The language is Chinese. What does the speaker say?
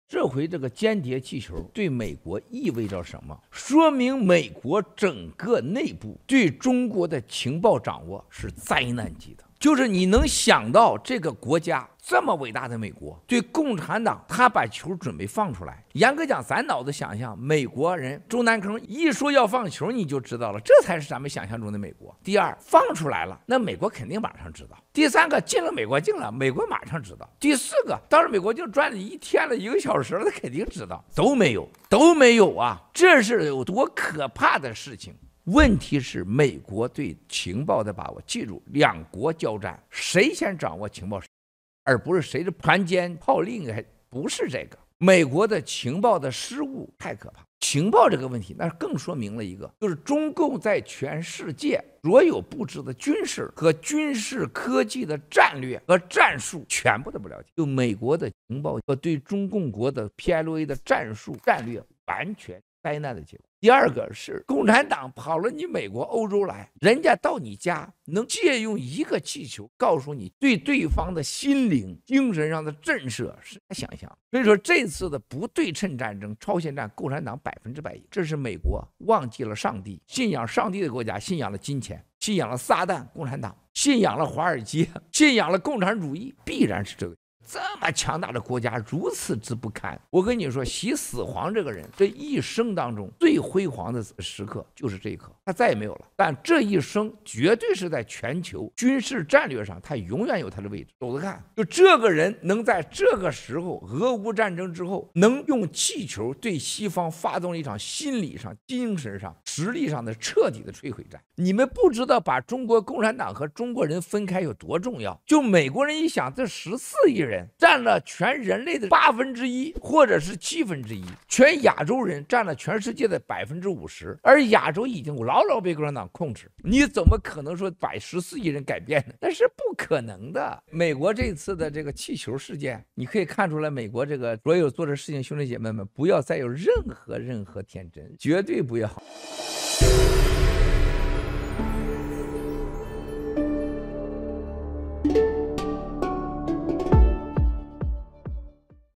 这回这个间谍气球对美国意味着什么？说明美国整个内部对中国的情报掌握是灾难级的。就是你能想到这个国家这么伟大的美国对共产党，他把球准备放出来。严格讲，咱脑子想象美国人中南坑一说要放球，你就知道了，这才是咱们想象中的美国。第二，放出来了，那美国肯定马上知道。第三个，进了美国进了，美国马上知道。第四个，当时美国就转了1天了1个小时了，他肯定知道。都没有啊！这是有多可怕的事情？问题是美国对情报的把握，记住，两国交战，谁先掌握情报，而不是谁的盘奸炮令，还不是这个。美国的情报的失误太可怕。情报这个问题，那更说明了一个，就是中共在全世界所有布置的军事和军事科技的战略和战术全部都不了解，就美国的情报和对中共国的 PLA 的战术战略完全灾难的结果。第二个是共产党跑了你美国欧洲来，人家到你家能借用一个气球告诉你对对方的心灵精神上的震慑，是想象。所以说这次的不对称战争超限战，共产党100%赢。这是美国忘记了上帝，信仰上帝的国家信仰了金钱，信仰了撒旦共产党，信仰了华尔街，信仰了共产主义，必然是这个。这么强大的国家如此之不堪，我跟你说，习死皇这个人这一生当中最辉煌的时刻就是这一刻，他再也没有了。但这一生绝对是在全球军事战略上，他永远有他的位置。走着看，就这个人能在这个时候，俄乌战争之后，能用气球对西方发动了一场心理上、精神上、实力上的彻底的摧毁战。你们不知道把中国共产党和中国人分开有多重要。就美国人一想，这14亿人占了全人类的1/8或者是1/7，全亚洲人占了全世界的50%，而亚洲已经牢牢被共产党控制。你怎么可能说把14亿人改变呢？那是不可能的。美国这次的这个气球事件，你可以看出来，美国这个所有做这事情兄弟姐妹们，不要再有任何天真，绝对不要。